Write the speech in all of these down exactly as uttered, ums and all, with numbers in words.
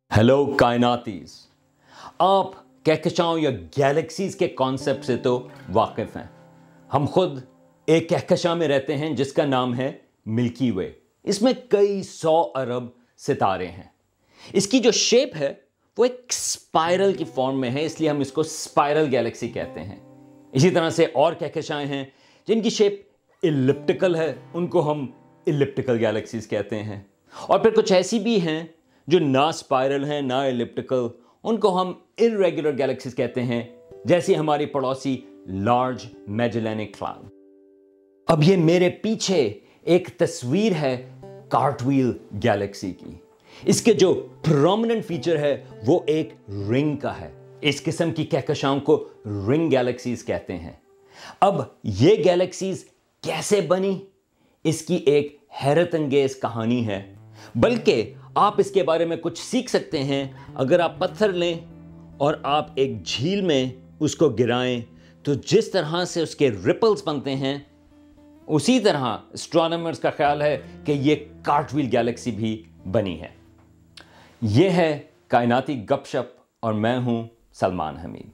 Hello कायनातीज। आप कहकशाओं या galaxies के कॉन्सेप्ट से तो वाकिफ हैं। हम खुद एक कहकशा में रहते हैं जिसका नाम है मिल्की वे। इसमें कई सौ अरब सितारे हैं। इसकी जो शेप है वो एक स्पाइरल की फॉर्म में है, इसलिए हम इसको स्पाइरल गैलेक्सी कहते हैं। इसी तरह से और कहकशाएं हैं जिनकी शेप इलिप्टिकल है, उनको हम इलिप्टिकल गैलेक्सीज कहते हैं। और फिर कुछ ऐसी भी हैं जो ना स्पाइरल हैं ना इलिप्टिकल, उनको हम इर्रेगुलर गैलेक्सीज कहते हैं, जैसी हमारी पड़ोसी लार्ज मैजेलेनिक क्लाउड। अब ये मेरे पीछे एक तस्वीर है कार्टव्हील गैलेक्सी की। इसके जो प्रोमिनेंट फीचर है वो एक रिंग का है। इस किस्म की कहकशाओं को रिंग गैलेक्सीज कहते हैं। अब ये गैलेक्सीज कैसे बनी, इसकी एक हैरत अंगेज कहानी है। बल्कि आप इसके बारे में कुछ सीख सकते हैं अगर आप पत्थर लें और आप एक झील में उसको गिराएं, तो जिस तरह से उसके रिपल्स बनते हैं उसी तरह एस्ट्रोनॉमर्स का ख्याल है कि ये कार्टव्हील गैलेक्सी भी बनी है। यह है कायनाती गपशप और मैं हूं सलमान हमीद।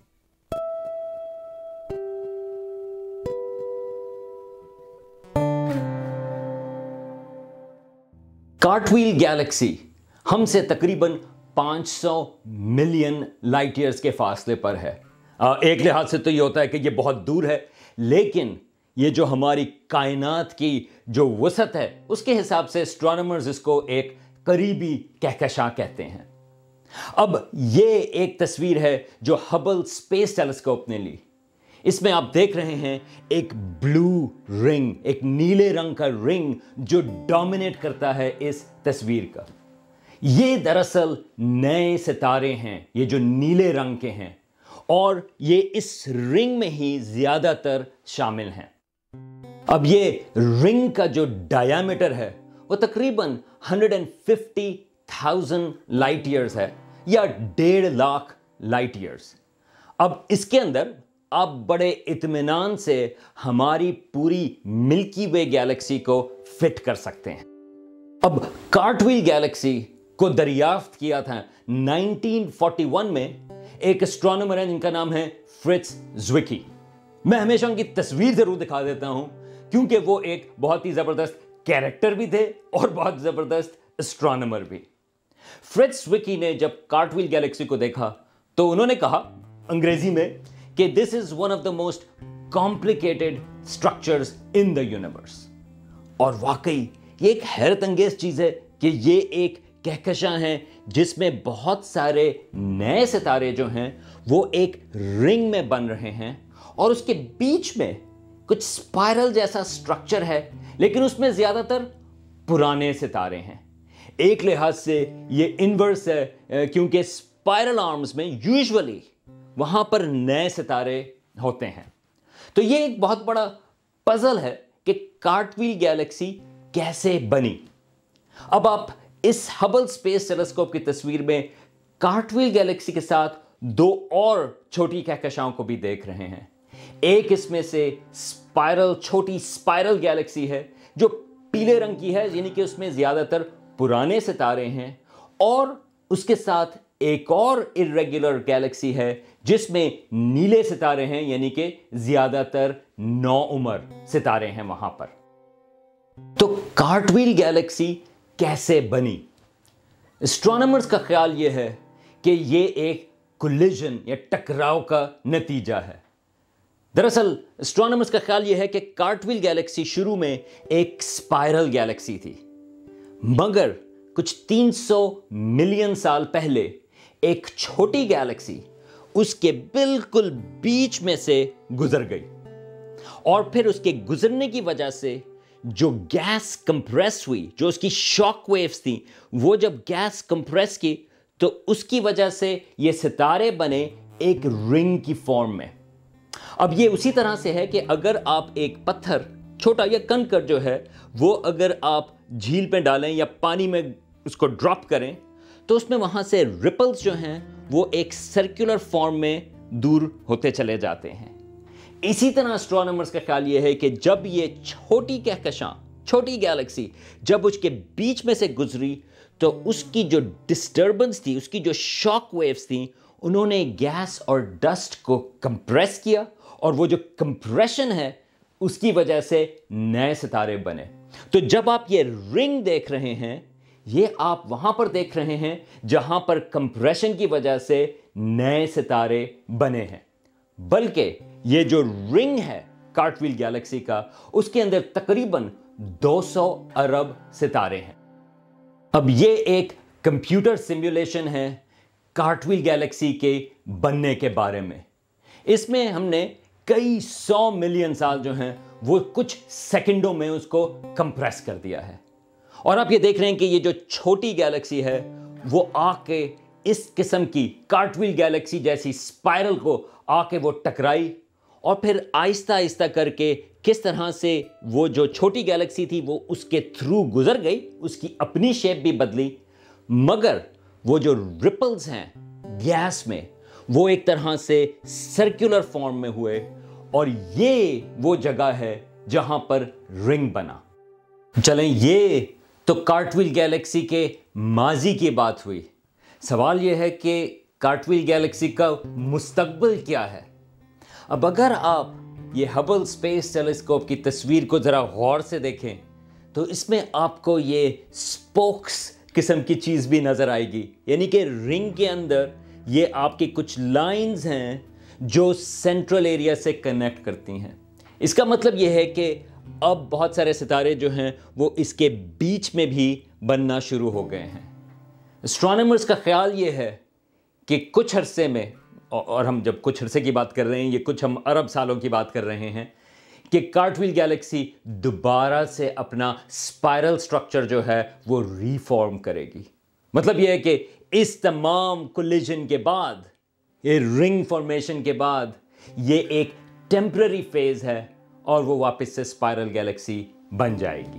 कार्टव्हील गैलेक्सी हमसे तकरीबन पाँच सौ मिलियन लाइट ईयर्स के फासले पर है। एक लिहाज से तो ये होता है कि ये बहुत दूर है, लेकिन ये जो हमारी कायनात की जो वसत है उसके हिसाब से एस्ट्रोनॉमर्स इसको एक करीबी कहकशा कहते हैं। अब ये एक तस्वीर है जो हबल स्पेस टेलीस्कोप ने ली। इसमें आप देख रहे हैं एक ब्लू रिंग, एक नीले रंग का रिंग जो डोमिनेट करता है इस तस्वीर का। ये दरअसल नए सितारे हैं, ये जो नीले रंग के हैं, और ये इस रिंग में ही ज्यादातर शामिल हैं। अब ये रिंग का जो डायामीटर है वो तकरीबन एक सौ पचास हज़ार लाइट ईयर्स है, या डेढ़ लाख लाइट ईयर्स। अब इसके अंदर आप बड़े इत्मीनान से हमारी पूरी मिल्की वे गैलेक्सी को फिट कर सकते हैं। अब कार्टव्हील गैलेक्सी को दरियाफ्त किया था उन्नीस सौ इकतालीस में एक एस्ट्रोनॉमर है जिनका नाम है फ्रिट्ज ज्विकी। मैं हमेशा उनकी तस्वीर जरूर दिखा देता हूं क्योंकि वो एक बहुत ही जबरदस्त कैरेक्टर भी थे और बहुत जबरदस्त एस्ट्रोनॉमर भी। फ्रिट्ज ज्विकी ने जब कार्टव्हील गैलेक्सी को देखा तो उन्होंने कहा अंग्रेजी में कि this is one of the most complicated structures in the universe. और वाकई ये एक हैरत अंगेज चीज है कि ये एक कहकशा है जिसमें बहुत सारे नए सितारे जो हैं वो एक रिंग में बन रहे हैं, और उसके बीच में कुछ स्पाइरल जैसा स्ट्रक्चर है, लेकिन उसमें ज्यादातर पुराने सितारे हैं। एक लिहाज से ये इनवर्स है, क्योंकि स्पाइरल आर्म्स में यूजुअली वहां पर नए सितारे होते हैं। तो ये एक बहुत बड़ा पजल है कि कार्टव्हील गैलेक्सी कैसे बनी। अब आप इस हबल स्पेस टेलीस्कोप की तस्वीर में कार्टव्हील गैलेक्सी के साथ दो और छोटी कहकशाओं को भी देख रहे हैं। एक इसमें से स्पाइरल छोटी स्पाइरल गैलेक्सी है जो पीले रंग की है, यानी कि उसमें ज्यादातर पुराने सितारे हैं, और उसके साथ एक और इर्रेगुलर गैलेक्सी है जिसमें नीले सितारे हैं, यानी कि ज्यादातर नौ उम्र सितारे हैं वहां पर। तो कार्टव्हील गैलेक्सी कैसे बनी? एस्ट्रोनॉमर्स का ख्याल यह है कि यह एक कोलिजन या टकराव का नतीजा है। दरअसल एस्ट्रोनॉमर्स का ख्याल यह है कि कार्टव्हील गैलेक्सी शुरू में एक स्पाइरल गैलेक्सी थी, मगर कुछ तीन सौ मिलियन साल पहले एक छोटी गैलेक्सी उसके बिल्कुल बीच में से गुजर गई, और फिर उसके गुजरने की वजह से जो गैस कंप्रेस हुई, जो उसकी शॉक वेव्स थी, वो जब गैस कंप्रेस की तो उसकी वजह से ये सितारे बने एक रिंग की फॉर्म में। अब ये उसी तरह से है कि अगर आप एक पत्थर छोटा या कंकड़ जो है वो अगर आप झील पे डालें या पानी में उसको ड्रॉप करें तो उसमें वहां से रिपल्स जो हैं वो एक सर्कुलर फॉर्म में दूर होते चले जाते हैं। इसी तरह एस्ट्रोनॉमर्स का ख्याल यह है कि जब ये छोटी कहकशां, छोटी गैलेक्सी जब उसके बीच में से गुजरी تو اس کی جو ڈسٹربنس تھی, اس کی جو شاک ویوز تھیں, انہوں نے گیس اور ڈسٹ کو کمپریس کیا, اور وہ جو کمپریشن ہے اس کی وجہ سے نئے ستارے بنے. تو جب آپ یہ رنگ دیکھ رہے ہیں, یہ آپ وہاں پر دیکھ رہے ہیں جہاں پر کمپریشن کی وجہ سے نئے ستارے بنے ہیں. بلکہ یہ جو رنگ ہے کارٹویل گیلیکسی کا, اس کے اندر تقریباً دو سو ارب ستارے ہیں. اب یہ ایک کمپیوٹر سیمولیشن ہے کارٹویل گیلیکسی کے بننے کے بارے میں. اس میں ہم نے کئی سو ملین سال جو ہیں وہ کچھ سیکنڈوں میں اس کو کمپریس کر دیا ہے. اور آپ یہ دیکھ رہے ہیں کہ یہ جو چھوٹی گیلیکسی ہے وہ آ کے اس قسم کی کارٹویل گیلیکسی جیسی اسپائرل کو آ کے وہ ٹکرائی, اور پھر آہستہ آہستہ کر کے کس طرح سے وہ جو چھوٹی گیلیکسی تھی وہ اس کے تھرو گزر گئی, اس کی اپنی شیپ بھی بدلی, مگر وہ جو رپلز ہیں گیس میں وہ ایک طرح سے سرکولر فارم میں ہوئے, اور یہ وہ جگہ ہے جہاں پر رنگ بنا. چلیں, یہ تو کارٹویل گیلیکسی کے ماضی کی بات ہوئی. سوال یہ ہے کہ کارٹویل گیلیکسی کا مستقبل کیا ہے؟ اب اگر آپ یہ ہبل اسپیس ٹیلیسکوپ کی تصویر کو ذرا غور سے دیکھیں تو اس میں آپ کو یہ سپوکس قسم کی چیز بھی نظر آئے گی, یعنی کہ رنگ کے اندر یہ آپ کی کچھ لائنز ہیں جو سینٹرل ایریا سے کنیکٹ کرتی ہیں. اس کا مطلب یہ ہے کہ اب بہت سارے ستارے جو ہیں وہ اس کے بیچ میں بھی بننا شروع ہو گئے ہیں. اسٹرانومرز کا خیال یہ ہے کہ کچھ عرصے میں, اور ہم جب کچھ عرصے کی بات کر رہے ہیں یہ کچھ ہم ارب سالوں کی بات کر رہے ہیں, کہ کارٹویل گیلیکسی دوبارہ سے اپنا اسپائرل سٹرکچر جو ہے وہ ری فارم کرے گی. مطلب یہ ہے کہ اس تمام کولیجن کے بعد, یہ رنگ فارمیشن کے بعد, یہ ایک ٹیمپرری فیز ہے اور وہ واپس سے اسپائرل گیلیکسی بن جائے گی.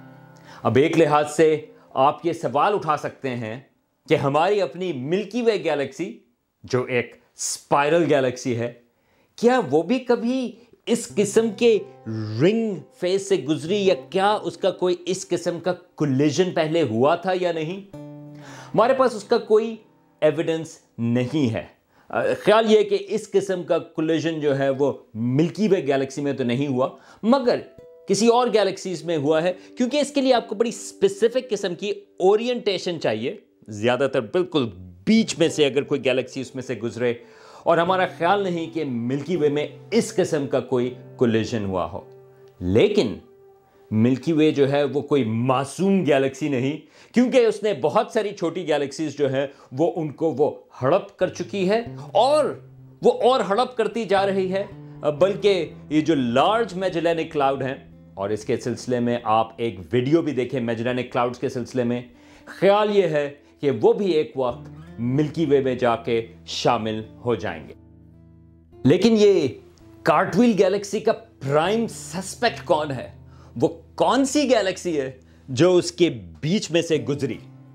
اب ایک لحاظ سے آپ یہ سوال اٹھا سکتے ہیں کہ ہماری اپنی ملکی وے گیلیکسی جو ایک اسپائرل گیلیکسی ہے, کیا وہ بھی کبھی اس قسم کے رنگ فیز سے گزری, یا کیا اس کا کوئی اس قسم کا کولیجن پہلے ہوا تھا یا نہیں؟ ہمارے پاس اس کا کوئی ایویڈنس نہیں ہے. خیال یہ ہے کہ اس قسم کا کولیجن جو ہے وہ ملکی وے گیلیکسی میں تو نہیں ہوا, مگر کسی اور گیلیکسیز میں ہوا ہے, کیونکہ اس کے لیے آپ کو بڑی اسپیسیفک قسم کی اورینٹیشن چاہیے. زیادہ تر بالکل بیچ میں سے اگر کوئی گیلیکسی اس میں سے گزرے, اور ہمارا خیال نہیں کہ ملکی وے میں اس قسم کا کوئی کولیجن ہوا ہو. لیکن ملکی وے جو ہے وہ کوئی معصوم گیلیکسی نہیں, کیونکہ اس نے بہت ساری چھوٹی گیلیکسیز جو ہیں وہ ان کو وہ ہڑپ کر چکی ہے, اور وہ اور ہڑپ کرتی جا رہی ہے. بلکہ یہ جو لارج میجلینک کلاؤڈ ہیں, اور اس کے سلسلے میں آپ ایک ویڈیو بھی دیکھیں میجلینک کلاؤڈز کے سلسلے میں, خیال یہ ہے کہ وہ بھی ایک وقت ملکی وے میں جا کے شامل ہو جائیں گے. لیکن یہ کارٹویل گیلیکسی کا پرائم سسپیکٹ کون ہے؟ وہ کون سی گیلیکسی ہے جو اس کے بیچ میں سے گزری؟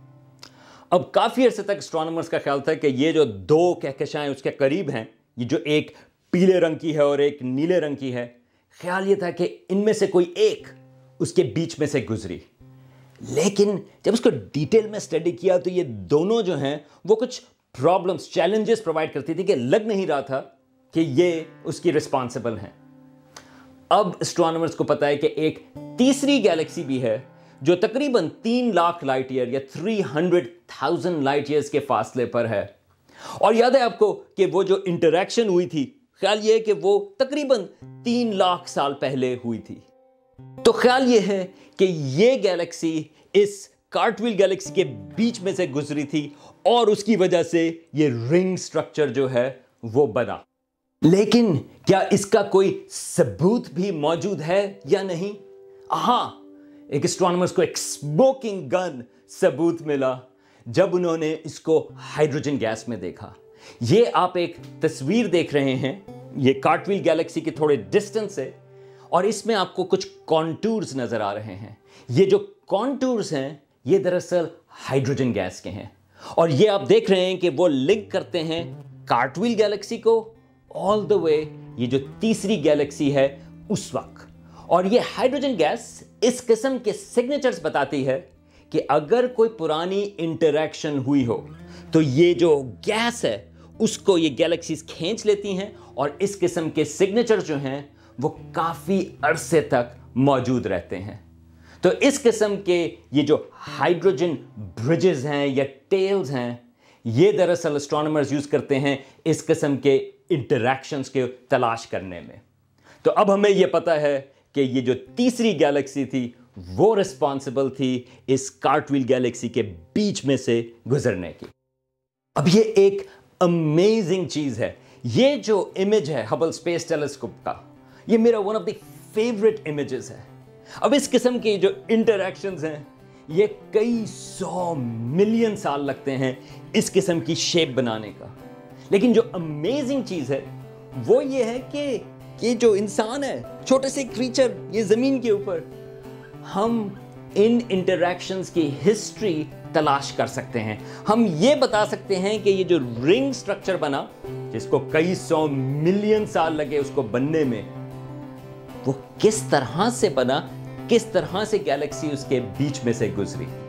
اب کافی عرصے تک اسٹرانومرز کا خیال تھا کہ یہ جو دو کہکشائیں اس کے قریب ہیں, یہ جو ایک پیلے رنگ کی ہے اور ایک نیلے رنگ کی ہے, خیال یہ تھا کہ ان میں سے کوئی ایک اس کے بیچ میں سے گزری. لیکن جب اس کو ڈیٹیل میں اسٹڈی کیا تو یہ دونوں جو ہیں وہ کچھ پرابلمز, چیلنجز پرووائڈ کرتی تھی کہ لگ نہیں رہا تھا کہ یہ اس کی رسپانسبل ہیں. اب اسٹرانومرز کو پتا ہے کہ ایک تیسری گیلیکسی بھی ہے جو تقریباً تین لاکھ لائٹ ایئر یا three hundred thousand light years کے فاصلے پر ہے. اور یاد ہے آپ کو کہ وہ جو انٹریکشن ہوئی تھی, خیال یہ ہے کہ وہ تقریباً تین لاکھ سال پہلے ہوئی تھی. تو خیال یہ ہے کہ یہ گیلیکسی اس کارٹویل گیلیکسی کے بیچ میں سے گزری تھی, اور اس کی وجہ سے یہ رنگ سٹرکچر جو ہے وہ بنا. لیکن کیا اس کا کوئی ثبوت بھی موجود ہے یا نہیں؟ ہاں, ایک اسٹرانومرز کو ایک اسموکنگ گن ثبوت ملا جب انہوں نے اس کو ہائیڈروجن گیس میں دیکھا. یہ آپ ایک تصویر دیکھ رہے ہیں, یہ کارٹویل گیلیکسی کے تھوڑے ڈسٹنس سے, اور اس میں آپ کو کچھ کانٹورز نظر آ رہے ہیں. یہ جو کانٹورز ہیں یہ دراصل ہائیڈروجن گیس کے ہیں, اور یہ آپ دیکھ رہے ہیں کہ وہ لنک کرتے ہیں کارٹویل گیلیکسی کو آل دا وے یہ جو تیسری گیلیکسی ہے اس وقت. اور یہ ہائیڈروجن گیس اس قسم کے سگنیچرز بتاتی ہے کہ اگر کوئی پرانی انٹریکشن ہوئی ہو تو یہ جو گیس ہے اس کو یہ گیلیکسیز کھینچ لیتی ہیں اور اس قسم کے سگنیچر جو ہیں وہ کافی عرصے تک موجود رہتے ہیں. تو اس قسم کے یہ جو ہائیڈروجن برجز ہیں یا ٹیلز ہیں یہ دراصل اسٹرانومرز یوز کرتے ہیں اس قسم کے انٹریکشنز کے تلاش کرنے میں. تو اب ہمیں یہ پتا ہے کہ یہ جو تیسری گیلیکسی تھی وہ رسپانسبل تھی اس کارٹویل گیلیکسی کے بیچ میں سے گزرنے کی. اب یہ ایک امیزنگ چیز ہے. یہ جو امیج ہے ہبل اسپیس ٹیلیسکوپ کا یہ میرا one of the favourite images ہے. اب اس قسم کی جو انٹریکشنز ہیں یہ کئی سو ملین سال لگتے ہیں اس قسم کی شیپ بنانے کا. لیکن جو امیزنگ چیز ہے وہ یہ ہے کہ یہ جو انسان ہے چھوٹے سے کریچر یہ زمین کے اوپر ہم ان انٹریکشنز کی ہسٹری تلاش کر سکتے ہیں. ہم یہ بتا سکتے ہیں کہ یہ جو رنگ سٹرکچر بنا جس کو کئی سو ملین سال لگے اس کو بننے میں وہ کس طرح سے بنا, کس طرح سے گیلیکسی اس کے بیچ میں سے گزری.